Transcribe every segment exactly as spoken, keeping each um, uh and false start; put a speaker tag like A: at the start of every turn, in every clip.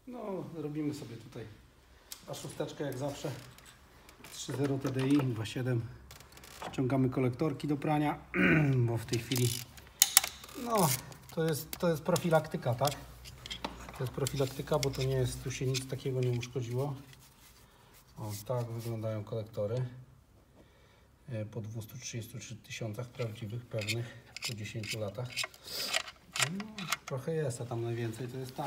A: No, robimy sobie tutaj a szósteczkę jak zawsze. trzy zero T D I, dwa siedem. Ściągamy kolektorki do prania, bo w tej chwili no, to jest, to jest profilaktyka, tak? To jest profilaktyka, bo to nie jest, tu się nic takiego nie uszkodziło. O, tak wyglądają kolektory po dwustu trzydziestu trzech tysiącach prawdziwych, pewnych, po dziesięciu latach. No, trochę jest, a tam najwięcej to jest tam.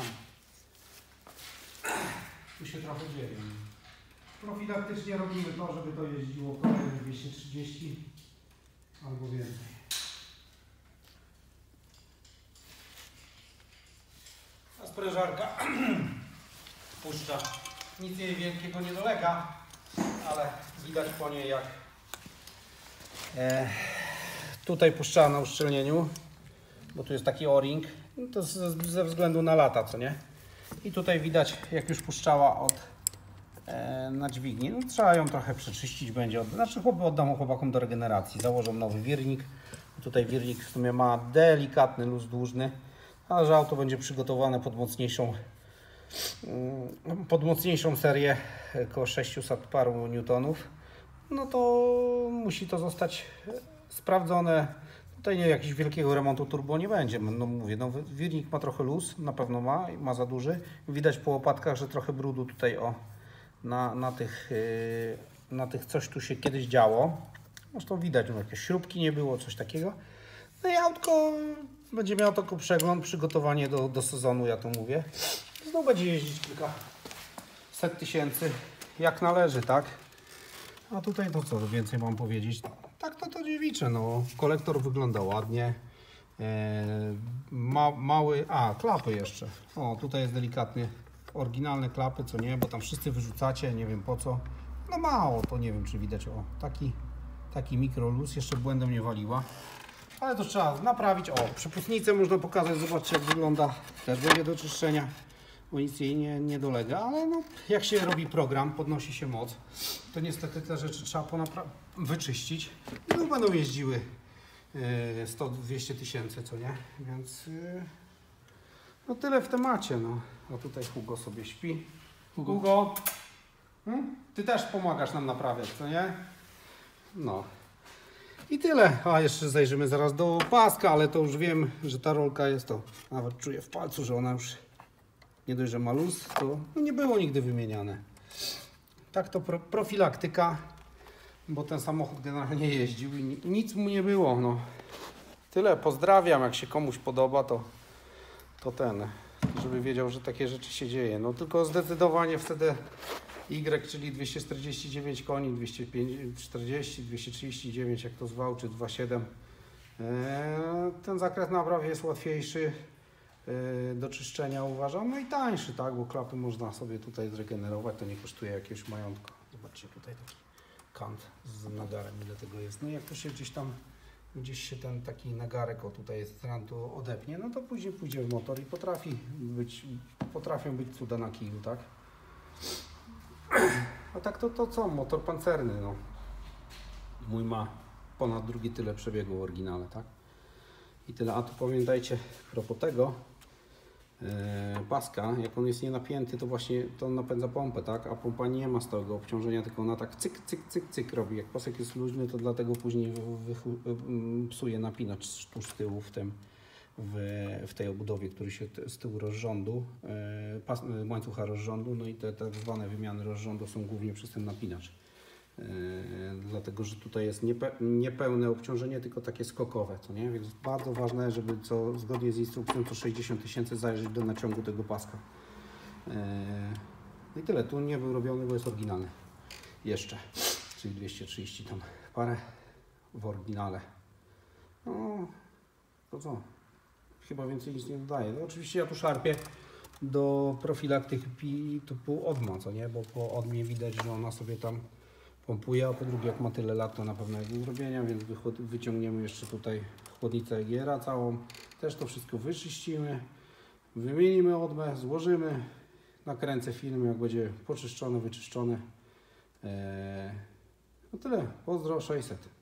A: Tu się trochę dzieje. Profilaktycznie robimy to, żeby to jeździło kolejne dwieście trzydzieści albo więcej. A sprężarka puszcza. Nic jej wielkiego nie dolega, ale widać po niej jak e, tutaj puszczała na uszczelnieniu, bo tu jest taki o-ring, no to ze, ze względu na lata, co nie? I tutaj widać jak już puszczała od e, na dźwigni. No, trzeba ją trochę przeczyścić będzie. Od, znaczy chłopy oddam chłopakom do regeneracji. Założą nowy wirnik. Tutaj wirnik w sumie ma delikatny luz dłużny, ale że auto będzie przygotowane pod mocniejszą pod mocniejszą serię około sześciuset paru newtonów, no to musi to zostać sprawdzone. Tutaj nie jakiegoś wielkiego remontu turbo nie będzie. No mówię, no wirnik ma trochę luz, na pewno ma, ma za duży. Widać po łopatkach, że trochę brudu tutaj o na, na tych na tych coś tu się kiedyś działo. Zresztą widać, no jakieś śrubki nie było, coś takiego. No i autko będzie miało tylko przegląd, przygotowanie do, do sezonu, ja to mówię. No będzie jeździć kilka set tysięcy jak należy, tak? A tutaj to co więcej mam powiedzieć? Tak to to dziewicze, no. Kolektor wygląda ładnie. Eee, ma, mały, a klapy jeszcze. O, tutaj jest delikatnie oryginalne klapy, co nie, bo tam wszyscy wyrzucacie, nie wiem po co. No mało, to nie wiem czy widać. O, taki, taki mikroluz, jeszcze błędem nie waliła. Ale to trzeba naprawić. O, przepustnicę można pokazać, zobaczcie jak wygląda. Też będzie do czyszczenia, bo nic jej nie, nie dolega, ale no, jak się robi program, podnosi się moc, to niestety te rzeczy trzeba wyczyścić. No będą jeździły yy, sto dwieście tysięcy, co nie? Więc yy, no tyle w temacie. No. A tutaj Hugo sobie śpi. Hugo, Hugo hmm? Ty też pomagasz nam naprawiać, co nie? No. I tyle. A jeszcze zajrzymy zaraz do paska, ale to już wiem, że ta rolka jest to. Nawet czuję w palcu, że ona już nie dość, że ma luz, to no nie było nigdy wymieniane. Tak to pro, profilaktyka, bo ten samochód generalnie jeździł i nic mu nie było. No. Tyle. Pozdrawiam. Jak się komuś podoba, to, to ten, żeby wiedział, że takie rzeczy się dzieje. No tylko zdecydowanie wtedy Y, czyli dwieście czterdzieści dziewięć koni, dwieście czterdzieści, dwieście trzydzieści dziewięć, jak to zwał, czy dwa siedem. Ten zakres naprawy jest łatwiejszy do czyszczenia, uważam, no i tańszy, tak, bo klapy można sobie tutaj zregenerować, to nie kosztuje jakiegoś majątku. Zobaczcie tutaj taki kant z nagarem, ile tego jest. No i jak to się gdzieś tam, gdzieś się ten taki nagarek, o tutaj jest stran, tu odepnie, no to później pójdzie w motor i potrafi być, potrafią być cuda na kiju, tak. A tak to, to co? Motor pancerny, no. Mój ma ponad drugie tyle przebiegu w oryginale, tak? I tyle. A tu pamiętajcie, a propos tego yy, paska, jak on jest nienapięty, to właśnie to on napędza pompę, tak? A pompa nie ma stałego obciążenia, tylko ona tak cyk, cyk, cyk, cyk robi. Jak pasek jest luźny, to dlatego później psuje napinacz tu z tyłu w tym, w, w tej obudowie, który się z tyłu rozrządu, yy, pas, łańcucha rozrządu, no i te tak zwane wymiany rozrządu są głównie przez ten napinacz. Yy, dlatego, że tutaj jest niepe, niepełne obciążenie, tylko takie skokowe, co nie? Więc bardzo ważne, żeby co zgodnie z instrukcją co sześćdziesiąt tysięcy zajrzeć do naciągu tego paska. Yy, I tyle. Tu nie był robiony, bo jest oryginalny. Jeszcze. Czyli dwieście trzydzieści tam parę w oryginale. No, to co? Chyba więcej nic nie dodaję. No, oczywiście ja tu szarpię do profilaktyki typu odma, co nie? Bo po odmie widać, że ona sobie tam pompuje, a po drugie jak ma tyle lat, to na pewno jest do zrobienia, więc wyciągniemy jeszcze tutaj chłodnicę Giera całą. Też to wszystko wyczyścimy, wymienimy odmę, złożymy, nakręcę film, jak będzie poczyszczone, wyczyszczone. Eee, no tyle. Pozdro sześćset.